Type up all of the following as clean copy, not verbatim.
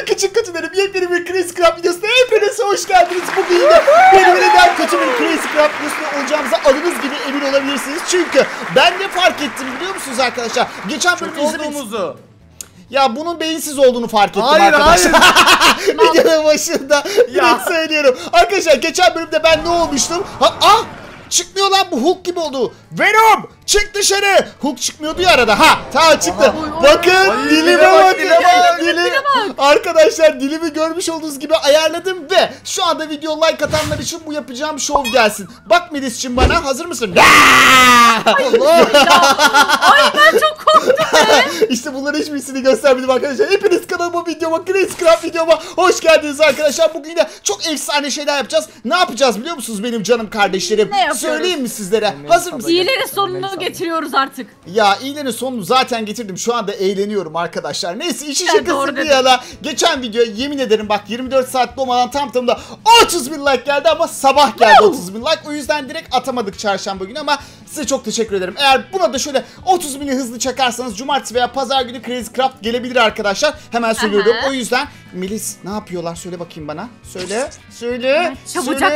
küçük kutularım, yepyeni bir Crazy Craft videosuna hepiniz hoş geldiniz. Bugün yine birbirinden kötü bir Crazy Craft videosunda olacağımıza adınız gibi emin olabilirsiniz. Çünkü ben ne fark ettim biliyor musunuz arkadaşlar? Geçen bölümde olduğumuzu. Ya bunun beyinsiz olduğunu fark ettim Hayır, arkadaşlar. Videonun başında direkt söylüyorum. Arkadaşlar geçen bölümde ben ne olmuştum? Çıkmıyor lan, bu Hulk gibi oldu. Venom çık dışarı. Hulk çıkmıyordu ya arada. Tamam çıktı. Bakın dilime bak. Arkadaşlar dilimi görmüş olduğunuz gibi ayarladım ve şu anda video like atanlar için bu yapacağım şov gelsin. Bak Melis'cim bana, hazır mısın? Ay ben çok korktum be. İşte bunların hiçbirisini göstermedim arkadaşlar. Hepiniz kanalıma, videoma, Crazy Craft videoma hoş geldiniz arkadaşlar. Bugün yine çok efsane şeyler yapacağız. Ne yapacağız biliyor musunuz benim canım kardeşlerim? Söyleyeyim mi sizlere? Hazır mısınız? İyilerin sonunu getiriyoruz artık. Ya iyilerin sonunu zaten getirdim. Şu anda eğleniyorum arkadaşlar. Neyse, işin şakası bir yana. Geçen video yemin ederim bak 24 saat dolmadan tam tamında 30 bin like geldi ama sabah geldi 30 bin like. O yüzden direkt atamadık çarşamba günü ama size çok teşekkür ederim. Eğer buna da şöyle 30 bini hızlı çakarsanız cumartesi veya pazar günü Crazy Craft gelebilir arkadaşlar. Hemen söylüyorum. O yüzden Melis ne yapıyorlar? Söyle bakayım bana. Söyle. Çabucak.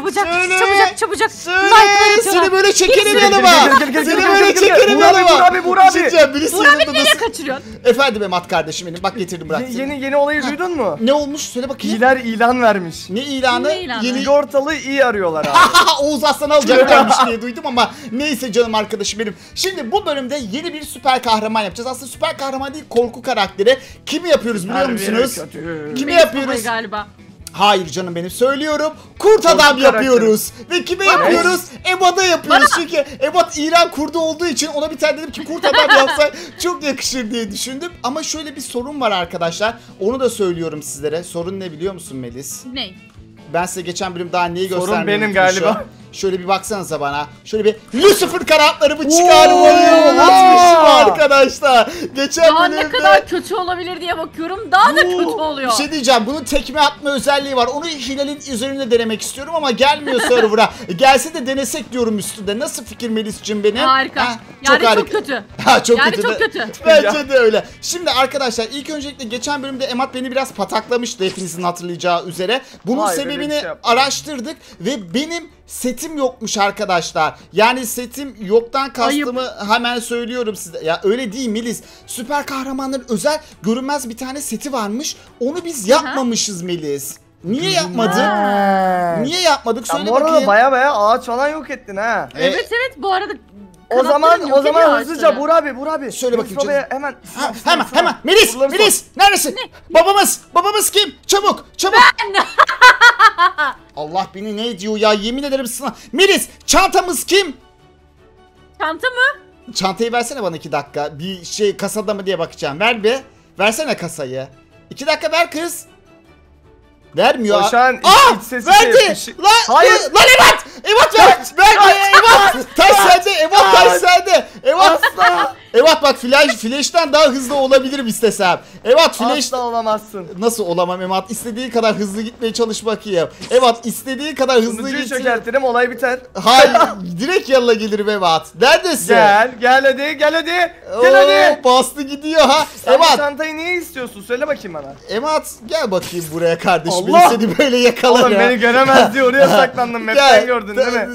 Seni böyle çekerim yanıma. Seni böyle çekerim yanıma. Burak abi nereye kaçırıyorsun? Efendim Emat kardeşim benim. Bak getirdim bıraktım. Yeni olayı duydun mu? Ne olmuş? Söyle bakayım. İyiler ilan vermiş. Ne ilanı? Ne ilanı? Yeni Sigortalı iyi arıyorlar abi. Oğuz Aslan alacaklarmış diye duydum ama neyse canım arkadaşım benim. Şimdi bu bölümde yeni bir süper kahraman yapacağız. Aslında süper kahraman değil, korku karakteri. Kimi yapıyoruz biliyor musunuz? Kimi yapıyoruz? Galiba. Hayır canım benim, söylüyorum. Kurt adam yapıyoruz. Ve kime yapıyoruz? Ebat'a yapıyoruz. Çünkü Ebat İran kurdu olduğu için ona bir tane dedim ki kurt adam yapsak çok yakışır diye düşündüm. Ama şöyle bir sorun var arkadaşlar. Onu da söylüyorum sizlere. Sorun ne biliyor musun Melis? Ne? Ben size geçen bölüm daha neyi göstermeyi Sorun benim unutmuşum. galiba. Şöyle bir baksanıza bana. Şöyle bir Lucifer kanatlarımı çıkarmayı unutmuşum arkadaşlar. Geçen Daha bölümde... ne kadar kötü olabilir diye bakıyorum. Daha da kötü oluyor. Bir şey diyeceğim. Bunun tekme atma özelliği var. Onu Hilal'in üzerinde denemek istiyorum ama gelmiyor server'a. Gelse de denesek diyorum üstünde. Nasıl fikir Melis'cim benim? Harika. Çok harika. Çok kötü. Çok yani kötü. çok kötü. Bence de öyle. Şimdi arkadaşlar ilk öncelikle geçen bölümde Emat beni biraz pataklamıştı hepinizin hatırlayacağı üzere. Bunun sebebini araştırdık ve benim setim yokmuş arkadaşlar. Yani setim yoktan kastımı hemen söylüyorum size. Ya öyle değil Melis. Süper kahramanların özel görünmez bir tane seti varmış. Onu biz yapmamışız Melis. Niye yapmadık? Niye yapmadık? Söyle bakayım. Bu arada baya ağaç falan yok ettin ha. Evet bu arada. O zaman hızlıca Buğra abi. Söyle bakayım canım. Hemen. Melis neredesin? Babamız kim? Çabuk. Ben. Allah beni ne diyor ya, yemin ederim sana. Melis, çantamız kim? Çanta mı? Çantayı versene bana 2 dakika. Bir şey kasada mı diye bakacağım. Ver be. Versene kasayı. 2 dakika ver kız. Vermiyor. O şu an iç sesi verdi. Hayır. Lan Evat ver. Evat. Taş sende. Evat. Evat bak flash'ten daha hızlı olabilirim istesem. Evat flash. Asla olamazsın. Nasıl olamam Evat? İstediği kadar hızlı gitmeye çalış bakayım. Evat istediği kadar hızlı git. Çökertirim, olay biter. Hayır. Direkt yanına gelirim Evat. Neredesin? Gel hadi. Bastı gidiyor ha. Sen Evat. çantayı niye istiyorsun? Söyle bakayım bana. Evat gel bakayım buraya kardeşim. Allah! Seni böyle yakalar Oğlum ya. beni göremez diye oraya saklandım. Map'ten gördün değil mi?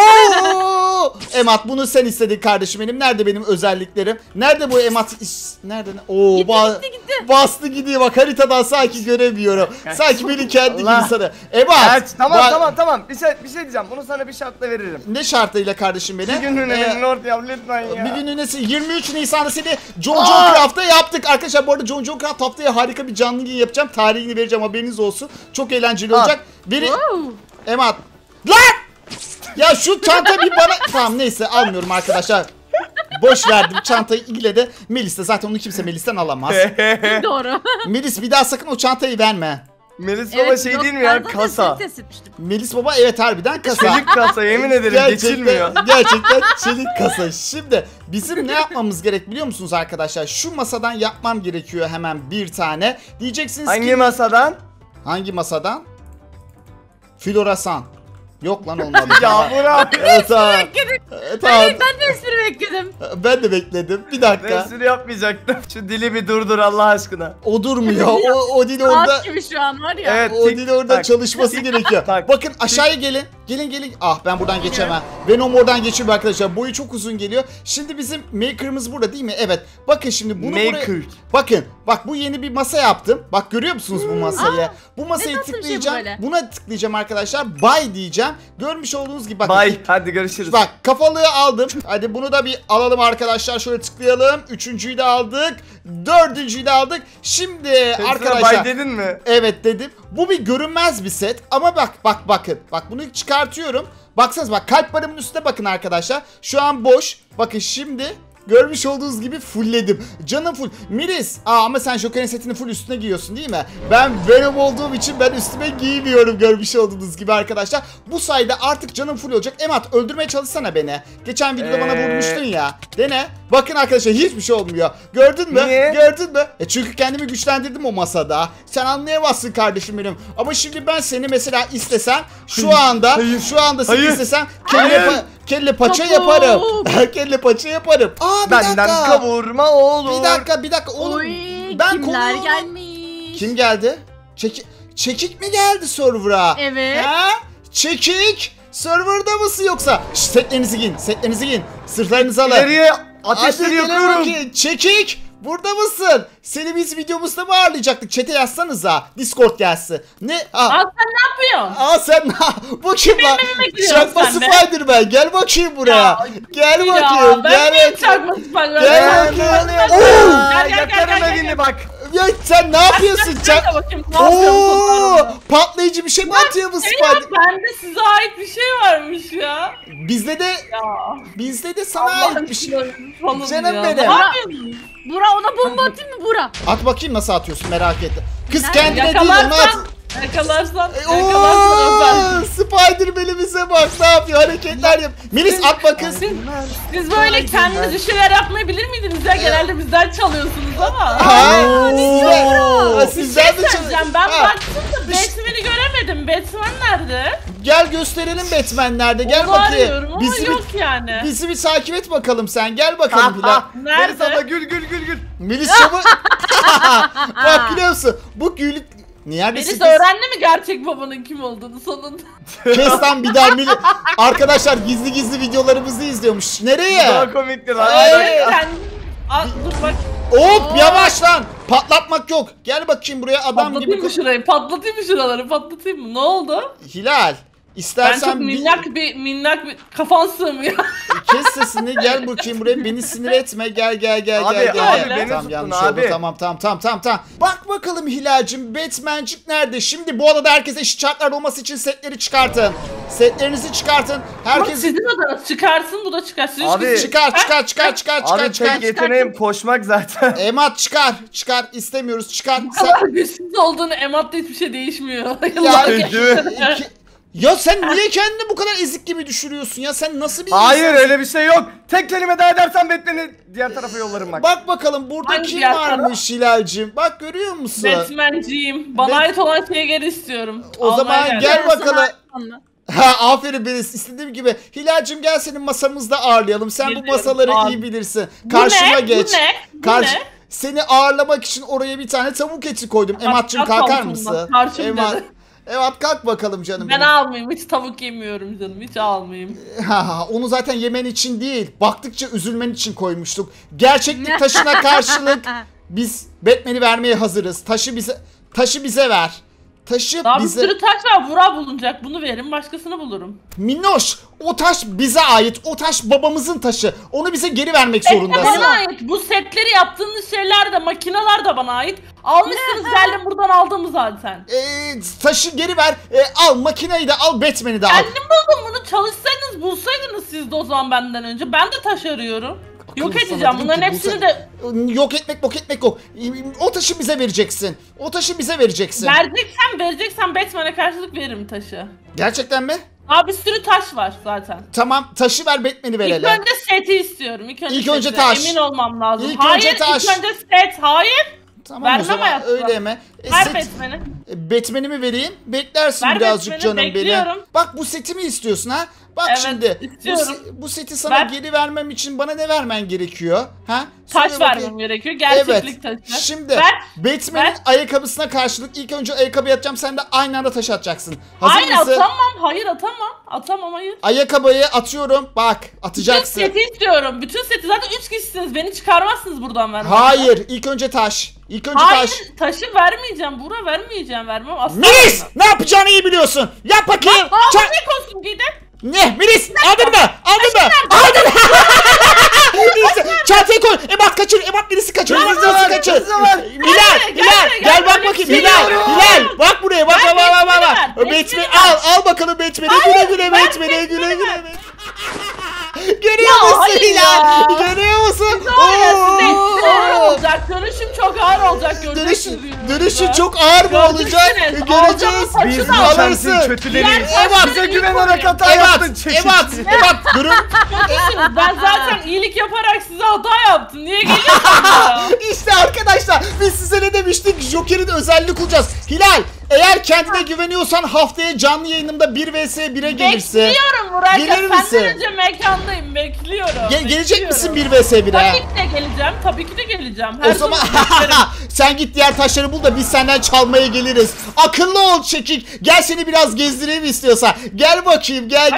Oo! Emat bunu sen istedin kardeşim benim. Nerede benim özelliklerim? Nerede bu Emat? Nerede? Oo, gitti. Bastı gidiyor bak, haritadan sanki göremiyorum. Sanki beni kendi gibi sanıyor. Emat. Evet, tamam. Bir şey diyeceğim. Bunu sana bir şartla veririm. Ne şartıyla kardeşim benim? Bir günlüğüne Lord ya lütfen ya. Bir günlüğüne 23 Nisan'da seni John Craft'ta yaptık. Arkadaşlar bu arada John Craft haftaya harika bir canlı yayın yapacağım. Tarihini vereceğim, haberiniz olsun. Çok eğlenceli olacak. Emat. Lan! Ya şu çanta bir bana... Tamam neyse almıyorum arkadaşlar. Boş verdim çantayı, ile de Melis de zaten onu kimse Melis'ten alamaz. Doğru. Melis bir daha sakın o çantayı verme. Melis baba değil mi ya, kasa. Melis baba evet harbiden kasa. Çelik kasa, yemin ederim geçilmiyor. Gerçekten çelik kasa. Şimdi bizim ne yapmamız gerek biliyor musunuz arkadaşlar? Şu masadan yapmam gerekiyor hemen bir tane. Diyeceksiniz Hangi masadan? Hangi masadan? Floresan. Yok lan olmadı. Ya Burak. Tamam. Tamam. Ben de espri bekledim. Ben de bekledim. Bir dakika. Espri yapmayacaktım. Şu dili bir durdur Allah aşkına. O durmuyor. O dil orada. Saat gibi şu an var ya. Evet. O dil orada tak. çalışması gerekiyor. Tak. Bakın aşağıya gelin. Gelin. Ah ben buradan geçemem. Venom oradan geçiyor arkadaşlar. Boyu çok uzun geliyor. Şimdi bizim maker'ımız burada değil mi? Evet. Bakın şimdi bunu Maker. buraya... Bakın. Bak bu yeni bir masa yaptım. Bak görüyor musunuz bu masayı? Bu masayı tatlı bir şey bu tıklayacağım. böyle. Buna tıklayacağım arkadaşlar. Buy diyeceğim. Görmüş olduğunuz gibi bakın. Bye. Hadi görüşürüz. Bak kafalığı aldım. Hadi bunu da bir alalım arkadaşlar. Şöyle tıklayalım. Üçüncüyü de aldık. Dördüncüyü de aldık. Şimdi Hepsine arkadaşlar. bye dedin mi? Evet dedim. Bu bir görünmez bir set. Ama bakın. Bak bunu çıkartıyorum. Baksanız bak kalp barımın üstüne bakın arkadaşlar. Şu an boş. Bakın şimdi görmüş olduğunuz gibi fullledim. Canım full. Melis. Ama sen Joker'in setini full üstüne giyiyorsun değil mi? Ben Venom olduğum için ben üstüme giymiyorum görmüş olduğunuz gibi arkadaşlar. Bu sayede artık canım full olacak. Emat öldürmeye çalışsana beni. Geçen videoda bana vurmuştun ya. Dene. Bakın arkadaşlar hiçbir şey olmuyor. Gördün mü? Niye? Gördün mü? Çünkü kendimi güçlendirdim o masada. Sen anlayamazsın kardeşim benim. Ama şimdi ben seni mesela istesem şu anda seni Hayır. istesem Hayır. kelle paça Topuk. yaparım. Kelle paça yaparım. Bir Benden dakika. kavurma olur. Bir dakika oğlum. Oy, ben kimler konuğumu- gelmiş? Kim geldi? Çekik mi geldi server'a? Evet. Ha? Çekik. Server'da mısın yoksa? Setlerinizi giyin. Sırtlarınızı alın. İleriye Hadi ateşleri gene yakıyorum. bakayım. Çekik. Burada mısın? Seni biz videomuzda mı ağırlayacaktık? Chat'e yazsanıza. Discord gelsin. Ne? Aa, sen ne yapıyorsun? Sen bu kim lan? gidiyorsun Çakma sen be? Spider-Man. Gel bakayım buraya. Ya, Gel Ya bakayım. ben Gel. niye çakması falan Gel. Aa, yakarım evini bak. Ya sen ne yapıyorsun? Gel bakayım. Ne yapıyorsun? Patlayıcı bir şey mi atıyor bu Spider? Bende size ait bir şey varmış ya. Bizde de sana ait bir şey. Canım benim. Ne yapıyorsunuz? Bura ona bomba atayım mı Bura? At bakayım nasıl atıyorsun merak ettim. Kız Nerede? kendine değil onu at. Yakalarsan Oo, Spider-Man'imize bak ne yapıyor hareketler yap. Melis at bakın. Siz böyle kendiniz bir şeyler yapmayı bilir miydiniz ya? Genelde bizden çalıyorsunuz ama. Sizden de Söyleyeceğim, ben Ha, baktım da Batman'i göremedim. Batman nerede? Gel gösterelim Batman nerede gel Onu bakayım. arıyorum ama yok yani. Bizi bir takip et bakalım sen gel bakalım Hilal. Melis abla Nerede? gül. Melis çabuk. Bak biliyor musun bu gülük. Neredesin Melis kız? öğrendi mi gerçek babanın kim olduğunu sonunda? Kes lan bir daha Melis. Arkadaşlar gizli videolarımızı izliyormuş. Nereye? Daha komiktir lan. Dur bak. Hop yavaş lan. Patlatmak yok. Gel bakayım buraya adam Patlatayım gibi. mı şurayı? Patlatayım mı şuraları? Patlatayım mı? Ne oldu? Hilal. Ben İstersen çok minnak bir kafan sığmıyor. kes sesini gel bakayım buraya beni sinir etme gel Abi, gel. beni Tamam tuttun yanlış abi. oldu tamam. Bak bakalım Hilal'cim Batmancik nerede? Şimdi bu odada herkes eşit şartlarda olması için setleri çıkartın. Setlerinizi çıkartın. Herkes Herkes sizin odanız çıkarsın, bu da çıkarsın. Abi- çıkar. Abi tek yeteneğim koşmak zaten. Emat çıkar istemiyoruz çıkar. Bu kadar güçsüz olduğunu Emat'ta hiçbir şey değişmiyor. Ya, Yıllar Değil mi? geçti. Ya sen niye kendini bu kadar ezik gibi düşürüyorsun ya? Sen nasıl bir Hayır insansın? öyle bir şey yok. Tek kelime daha edersen Batman'i diğer tarafa yollarım bak. Bak bakalım burada Hangi kim yer varmış Hilal'cim? Bak görüyor musun? Batman'ciyim. Bana ait olan şeye geri istiyorum. O zaman Almaya gel geldim. bakalım. Sana- Ha aferin Melis istediğim gibi. Hilal'cim gel senin masamızda ağırlayalım. Sen bu Geliyorum. masaları Abi. iyi bilirsin. Bu Karşıma ne? geç. Bu ne? Bu Karşı ne? Seni ağırlamak için oraya bir tane tavuk eti koydum. Emat'cım kalk kalkar altından. mısın? Karşım Emat. dedi. Evet kalk bakalım canım Ben benim. almayayım. Hiç tavuk yemiyorum canım. Hiç almayayım. Onu zaten yemen için değil. Baktıkça üzülmen için koymuştuk. Gerçeklik taşına karşılık biz Batman'i vermeye hazırız. Taşı bize ver. Taşı Daha bir bize. sürü taş var. Vura bulunacak. Bunu verin. Başkasını bulurum. Minnoş, o taş bize ait. O taş babamızın taşı. Onu bize geri vermek Set de zorundasın. bana ait. Bu setleri yaptığınız şeyler de, makineler de bana ait. Almışsınız, geldim buradan aldım zaten. Taşı geri ver. Al makineyi de al, Batman'i de al. Kendim buldum bunu. Çalışsaydınız, bulsaydınız siz de o zaman benden önce. Ben de taş arıyorum. Yok Akıllı sana edeceğim. dedim Bunların ki hepsini de Yok etmek yok. O taşı bize vereceksin. O taşı bize vereceksin. vereceksen Batman'e karşılık veririm taşı. Gerçekten mi? Daha bir sürü taş var zaten. Tamam taşı ver, Batman'i İlk verelim. önce seti istiyorum. İlk önce taş. Emin olmam lazım. İlk Hayır, önce taş. ilk önce set. Hayır. Tamam Vermem o zaman hayatta. öyle mi? Ver set- Batman'i. Batman'imi vereyim. Beklersin Ver birazcık Batman'i, canım beni. bekliyorum. Bak bu setimi istiyorsun ha? Bak Evet, şimdi istiyorum. bu seti sana Ver. geri vermem için bana ne vermen gerekiyor? Ha? Taş Söyle bakayım. vermem gerekiyor. Gerçeklik Evet. taşı. Şimdi Ver. Batman'in Ver. ayakkabısına karşılık ilk önce ayakkabı atacağım, sen de aynı anda taş atacaksın. Hazır Hayır mısın? atamam. Hayır atamam. Atamam hayır. Ayakkabıyı atıyorum. Bak Bütün atacaksın. seti istiyorum. Bütün seti. Zaten 3 kişisiniz. Beni çıkarmazsınız buradan vermem. Hayır, ilk önce taş. İlk önce Hayır. taş. Taşı vermeyeceğim. Bura vermeyeceğim. Vermem asla. Melis, ne yapacağını iyi biliyorsun. Yap bakayım. Aa Çak- ne kostüm giydin? Ne? Melis, aldın mı? Aldın mı? Aldın. Çantayı koy. Ebat kaçır. Ebat birisi kaçır. Birisi kaçır. Hilal, gel bak bakayım. Hilal, bak buraya. Bak. Batman al bakalım Batman'e. Güle güle. Görüyor musun Hilal? Görüyor musun? Ağır olacak. Dönüşüm çok ağır olacak. Dönüşün çok ağır mı olacak? Göreceğiz. Biz bu alırsın. şansı kötüleriz. Ebat, Bize güvenerek hata yaptın. Ebat, durun. Ben zaten iyilik yaparak size hata yaptım. Niye geliyorsunuz ya? İşte arkadaşlar biz size ne demiştik? Joker'in özelliğini kuracağız. Hilal, eğer kendine güveniyorsan haftaya canlı yayınımda 1 vs 1'e gelirse. Bekliyorum Burak. Gelir misin? Senden önce mekandayım. Bekliyorum. Gelecek misin 1 Bekliyorum. vs 1'e? Tabii ki de geleceğim. Tabii ki de geleceğim. Her O zaman beklerim. sen git diğer taşları bul da biz senden çalmaya geliriz. Akıllı ol Çekik. Gel seni biraz gezdireyim istiyorsan. Gel bakayım. Gel.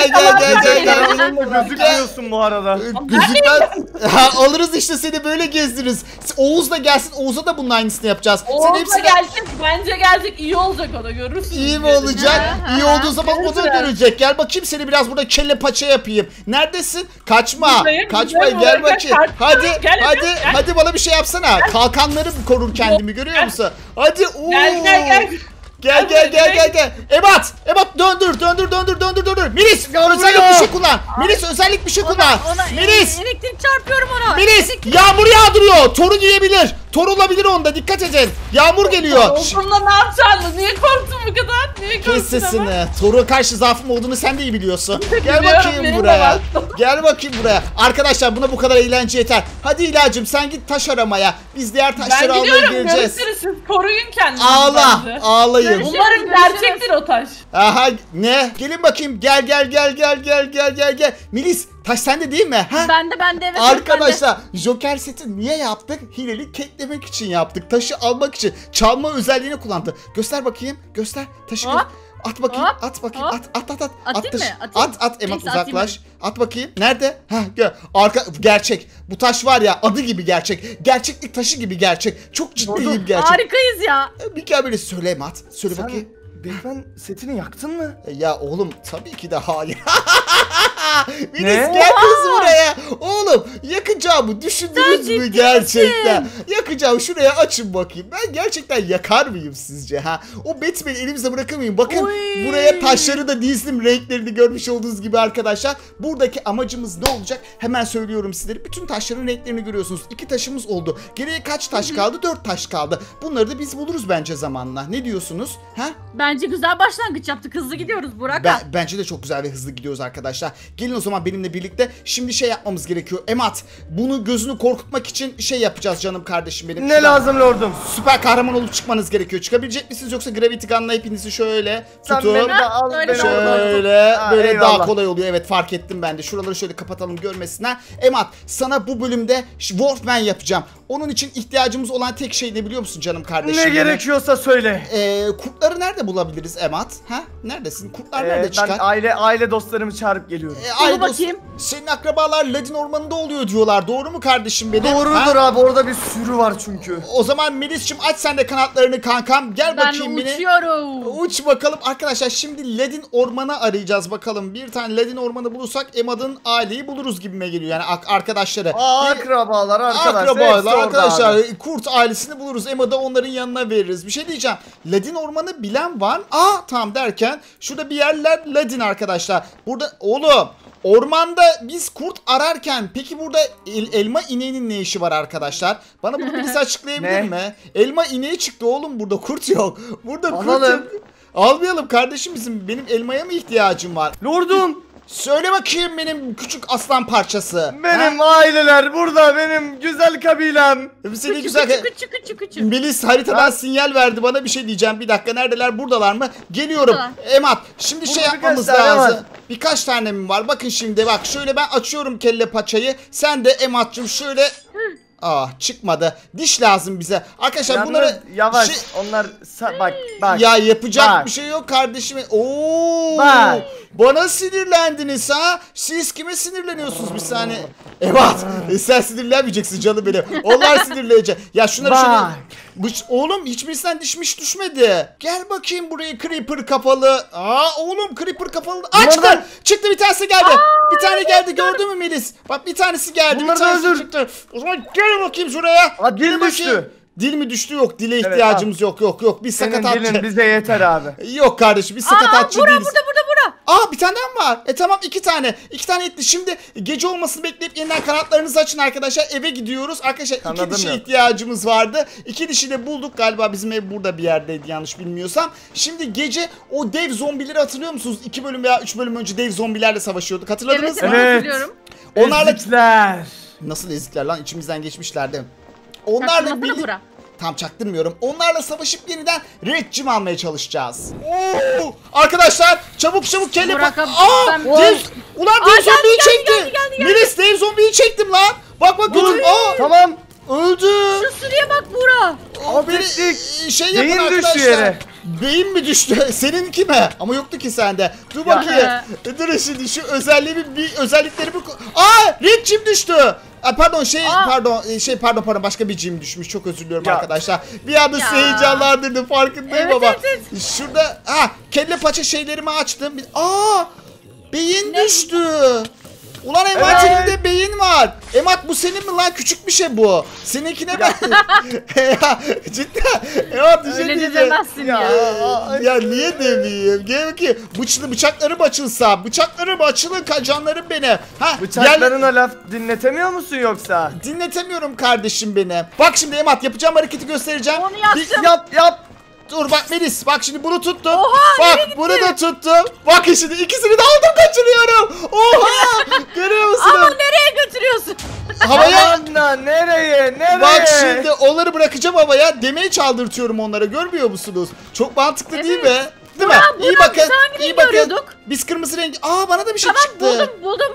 Gözükmüyorsun bu arada. Gözükmez. Alırız işte seni böyle gezdiririz. Oğuz da gelsin. Oğuz'a da bunun aynısını yapacağız. Sen Oğuz da hepsine... gelecek. Bence gelecek. İyi olacak o da. Görürsün. İyi mi olacak? İyi olduğu zaman o da Göreceğiz. görecek. Gel bakayım seni biraz burada kelle paça yapayım. Neredesin? Kaçma. Buradayım, Kaçma buradayım, gel buradayım. bakayım. Kaçma. Hadi Gel, hadi gel. hadi bana bir şey yapsana. Kalkanlarım korur kendimi görüyor musun? Hadi. Oo. Gel. Gel. Ebat döndür. Melis özellik bir şey kullan. Melis özellik bir şey kullan. Melis. Elektrik çarpıyorum ona. Melis yağmur yağdırıyor. Toru giyebilir. Tor olabilir onda, dikkat edin. Yağmur geliyor. Oğuz'umla ne yapacaksın? Niye korktun bu kadar? Niye korktun Kes sesini. Tor'a karşı zaafım olduğunu sen de iyi biliyorsun. Gel Biliyorum, bakayım benim de buraya. var. Gel bakayım buraya. Arkadaşlar buna bu kadar eğlence yeter. Hadi İlacım sen git taş aramaya. Biz diğer Ben taşları almaya gidiyorum. geleceğiz. Görüşürüz. Siz koruyun kendinizi Ağla. bence. Ağlayın. Umarım gerçektir o taş. Aha ne? Gelin bakayım. Gel. Melis taş sende değil mi? Ha? Ben de evet. Arkadaşlar Joker seti niye yaptık? Hileli keklemek için yaptık. Taşı almak için. Çalma özelliğini kullandı. Göster bakayım. Göster. Taşı Hop. at bakayım. Hop. At bakayım. Hop. At. Atayım taşı. mı? Atayım. At. Emat Neyse, atayım uzaklaş. At bakayım. Nerede? Ha gör. Gerçek. Bu taş var ya adı gibi gerçek. Gerçeklik taşı gibi gerçek. Çok ciddiyim gerçek. Harikayız ya. Mükemmel. Söyle Emat. Söyle Sen bakayım. Batman setini yaktın mı? Ya oğlum tabii ki de hayır. Melis Ne? gel kız buraya. Oğlum yakacağımı düşündünüz Sen mü ciddi gerçekten? Yakacağım şuraya açın bakayım. Ben gerçekten yakar mıyım sizce ha? O Batman'i elimizde bırakamayayım. Bakın Oy. buraya taşları da dizdim, renklerini görmüş olduğunuz gibi arkadaşlar. Buradaki amacımız ne olacak? Hemen söylüyorum sizlere. Bütün taşların renklerini görüyorsunuz. 2 taşımız oldu. Geriye kaç taş kaldı? 4 taş kaldı. Bunları da biz buluruz bence zamanla. Ne diyorsunuz? Ha? Bence güzel başlangıç yaptık. Hızlı gidiyoruz Burak. Bence de çok güzel ve hızlı gidiyoruz arkadaşlar. Gelin o zaman benimle birlikte. Şimdi şey yapmamız gerekiyor. Emat, bunu gözünü korkutmak için şey yapacağız canım kardeşim benim. Ne lazım lordum? Süper kahraman olup çıkmanız gerekiyor. Çıkabilecek misiniz yoksa Gravity Gun'la hepinizi şöyle Sen tutup beni de al, Öyle beni oradan tut. şöyle Ha, böyle daha eyvallah. kolay oluyor. Evet fark ettim ben de. Şuraları şöyle kapatalım görmesinler. Emat, sana bu bölümde Wolfman yapacağım. Onun için ihtiyacımız olan tek şey ne biliyor musun canım kardeşim? Ne benim? gerekiyorsa söyle. Kurtları nerede bulabiliriz Emat? Ha? Neredesin? Kurtlar nerede çıkar? Ben aile dostlarımı çağırıp geliyorum. Ay bakayım. Senin akrabalar Ladin ormanında oluyor diyorlar. Doğru mu kardeşim benim? Doğrudur Ha? abi, orada bir sürü var çünkü. O zaman Melis'cim aç sen de kanatlarını kankam. Gel Ben bakayım beni. uçuyorum. Uç bakalım arkadaşlar, şimdi Ladin ormanı arayacağız bakalım. Bir tane Ladin ormanı bulursak Emad'ın aileyi buluruz gibime geliyor. Yani arkadaşları. Akrabalar, arkadaşlar. hepsi Akrabalar orada arkadaşlar. abi. Kurt ailesini buluruz. Emad'ı onların yanına veririz. Bir şey diyeceğim. Ladin ormanı bilen var. Tamam derken şurada bir yerler Ladin arkadaşlar. Burada oğlum ormanda biz kurt ararken peki burada elma ineğinin ne işi var arkadaşlar? Bana bunu birisi açıklayabilir Ne? mi? Elma ineği çıktı oğlum, burada kurt yok. Burada kurt Alalım. yok. Almayalım kardeşim, benim elmaya mı ihtiyacım var? Lordum, Söyle bakayım benim küçük aslan parçası. Benim aileler burada, benim güzel kabilem. Seni güzel... Küçük. Melis haritadan sinyal verdi bana, bir şey diyeceğim. Bir dakika, neredeler? Buradalar mı? Geliyorum. Buradalar. Emat şimdi Burada şey birkaç yapmamız tane lazım. var. Birkaç tane mi var? Bakın şimdi bak, şöyle ben açıyorum kelle paçayı. Sen de Emat'cığım şöyle... çıkmadı. Diş lazım bize. Arkadaşlar Yalnız bunları... yavaş. şey- Onlar bak. Ya yapacak Bak. bir şey yok kardeşim. Oo! Bak. Bana sinirlendiniz ha? Siz kime sinirleniyorsunuz bir saniye? Evet. Sen sinirlenmeyeceksin canım benim. Onlar sinirlenecek. Ya şunları Bak. şöyle... Oğlum hiçbirisinden dişmiş düşmedi. Gel bakayım buraya Creeper kafalı. Oğlum Creeper kafalı. Çıktı. Bunlardan- Çıktı, bir tanesi geldi. Bir tane geldi, gördün mü Melis? Bak bir tanesi geldi. Bunları bir tanesi öldür. çıktı. O zaman gel bakayım şuraya. Dil Gel bakayım. düştü. Dil mi düştü? Yok, dile Evet, ihtiyacımız yok. Bir Senin sakatatçı. dilin bize yeter abi. Yok kardeşim, biz sakatatçı Bura değiliz. burada. Bir tane daha mı var? Tamam, 2 tane. 2 tane etti. Şimdi gece olmasını bekleyip yeniden kanatlarınızı açın arkadaşlar. Eve gidiyoruz. Arkadaşlar 2 Kanadım dişe yok. ihtiyacımız vardı. 2 dişi de bulduk galiba, bizim ev burada bir yerdeydi yanlış bilmiyorsam. Şimdi gece o dev zombileri hatırlıyor musunuz? 2 bölüm veya 3 bölüm önce dev zombilerle savaşıyorduk. Hatırladınız Evet, mı? Evet. hatırlıyorum. Onlarla... Ezikler. Nasıl ezikler lan? İçimizden geçmişlerdi. Çaktırmasana Onlarla birlikte... bura. Tam çaktırmıyorum. Onlarla savaşıp yeniden Red'cim almaya çalışacağız. Arkadaşlar çabuk kelle Burak bak. abi, ben- Ulan dev zombiyi çektim. geldi. Melis, dev zombiyi çektim lan. Bak götür. Tamam. Öldü. Şu sürüye bak Burak. Beni şey yapın Beyin düştü arkadaşlar. yere. Beyin mi düştü? Seninki mi? Ama yoktu ki sende. Dur bakayım. Dur şimdi şu özelliklerimi... Red'cim düştü. Pardon pardon başka bir cim düşmüş, çok özür diliyorum Ya. arkadaşlar. Bir anda sizi Ya. heyecanlandırdım, farkındayım Evet, ama. evet. Şurada kelle paça şeylerimi açtım. Beyin düştü. Ulan Emat, Evet. elinde beyin var. Emat, bu senin mi lan? Küçük bir şey bu. Seninkine ben... Ya cidden. Emat, bir şey Öyle de diyeceğim. demezsin ya. Ya niye demeyeyim? Gel ki bıçaklarım açılsa. Bıçaklarım açılın canlarım benim. Bıçaklarına laf dinletemiyor musun yoksa? Dinletemiyorum kardeşim beni. Bak şimdi Emat, yapacağım hareketi göstereceğim. Onu yaptım. Yap. Dur bak Melis, bak şimdi bunu tuttum. Oha, bak nereye gitti? bunu da tuttum. Bak şimdi ikisini de aldım, kaçırıyorum. Oha! Görüyor musun? Ama nereye götürüyorsun? Havaya... Aman nereye? Bak şimdi onları bırakacağım havaya. Demeyi çaldırtıyorum onlara, görmüyor musunuz? Çok mantıklı değil mi? Değil mi? Burak, İyi Burak, bakın. biz hangi İyi rengi bakın. arıyorduk? Biz kırmızı rengi. Bana da bir şey Tamam, çıktı. buldum.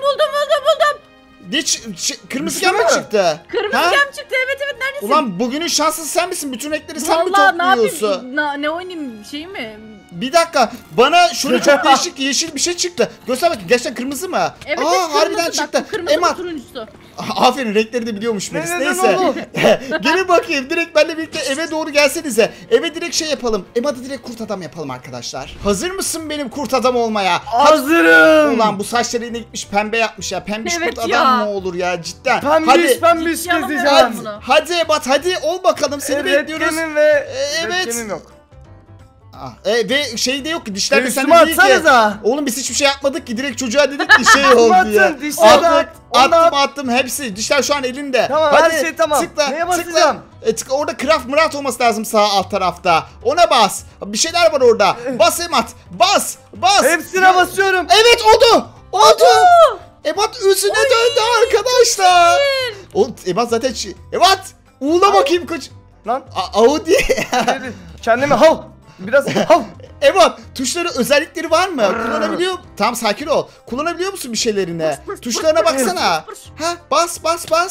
Kırmızı Düştü gem mi mü? çıktı? Kırmızı Ha? gem çıktı, evet neredesin? Ulan bugünün şanslısı sen misin? Bütün renkleri sen mi Vallahi ne topluyorsun? yapayım? Ne oynayayım, şey mi? Bir dakika. Bana şöyle çok değişik yeşil bir şey çıktı. Göster bakayım. Gerçekten kırmızı mı? Evet, Harbiden kırmızı, çıktı. bak, kırmızı Emat. turuncusu. Aferin, renkleri de biliyormuş Melis. Ne Neyse. oldu? Gelin bakayım. Direkt benimle birlikte eve doğru gelsenize. Eve direkt şey yapalım. Emad'ı direkt kurt adam yapalım arkadaşlar. Hazır mısın benim kurt adam olmaya? Hazırım. Ulan bu saçları yine gitmiş pembe yapmış ya. Pembiş Evet kurt ya. adam mı olur ya cidden? Pembiş Hiç yanılmıyorum gezeceğim. bunu. Hadi Ebat, hadi ol bakalım, seni bekliyoruz. Gemim ve Evet. Red gemim yok. Ve şey de yok ki, dişler de Üstüme sende değil ki. atsanıza. Oğlum biz hiçbir şey yapmadık ki, direkt çocuğa dedik ki şey oldu Atın, ya. dişleri de at, onu da at. Attım hepsi. Dişler şu an elinde. Tamam, hadi, her şey tamam. Tıkla, Neye tıkla. basacağım? Tıkla, orada craft mırat olması lazım sağ alt tarafta. Ona bas. Bir şeyler var orada. Bas Emat. Bas. Hepsine basıyorum. Evet, oldu. Emat özüne döndü arkadaşlar. Emat zaten Emat. Uğula bakayım koç. Lan Audi. kendimi biraz Emat, tuşları özellikleri var mı? Kullanabiliyor. Tam sakin ol. Kullanabiliyor musun bir şeylerini? Tuşlarına baksana. Bas.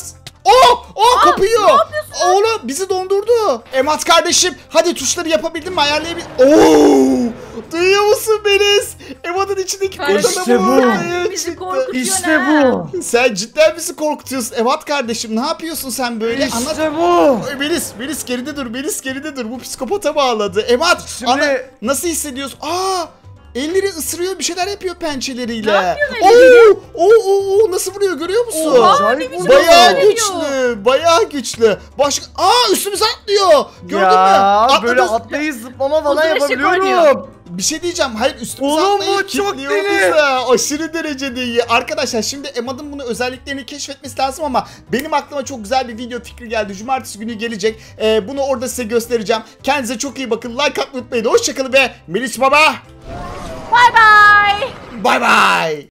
Kopuyor. Oğlum bizi dondurdu. Emat kardeşim, hadi tuşları yapabildin mi? Ayarlayabildin. Duyuyor musun Melis? Emat'ın içindeki Kardeşim, kurt İşte adamı bu. ortaya Bizi çıktı. korkutuyor. İşte bu. Sen cidden bizi korkutuyorsun. Emat kardeşim, ne yapıyorsun sen böyle? Anlat. İşte bu. Melis geride dur. Bu psikopata bağladı. Emat, Şimdi- nasıl hissediyorsun? Elleri ısırıyor, bir şeyler yapıyor pençeleriyle. Ne yapıyorsun elleri? Oo, nasıl vuruyor, görüyor musun? Oha, ne biçim Bayağı vuruyor? güçlü. Üstümüze atlıyor. Gördün mü? Ya Atladı. böyle atlayıp zıplama falan Uzun ışık yapabiliyorum. oynuyor. Bir şey diyeceğim. Hayır, üstümüze Oğlum, bu atlayıp çok kilitliyor deli. bizi. Aşırı derecede iyi. Arkadaşlar şimdi Emad'ın bunu özelliklerini keşfetmesi lazım ama benim aklıma çok güzel bir video fikri geldi. Cumartesi günü gelecek. Bunu orada size göstereceğim. Kendinize çok iyi bakın. Like atmayı unutmayın. Hoşçakalın ve Melis Baba. Bye bye. Bay bay.